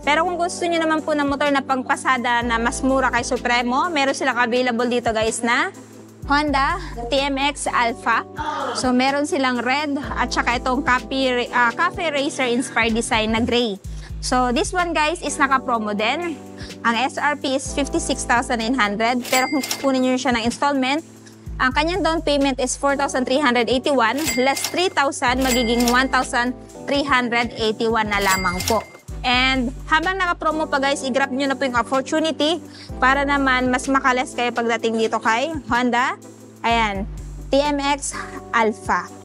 Pero kung gusto nyo naman po ng motor na pangpasada na mas mura kay Supremo, meron silang available dito guys na Honda TMX Alpha. So meron silang red at saka itong Cafe Racer inspired design na gray. So this one guys is naka-promo din. Ang SRP is 56,900 pero kung kunin nyo siya ng installment, ang kanyang down payment is 4,381 less 3,000 magiging 1,381 na lamang po. And habang naka-promo pa guys, i-grab nyo na po yung opportunity para naman mas makales kayo pagdating dito kay Honda. Ayan, TMX Alpha.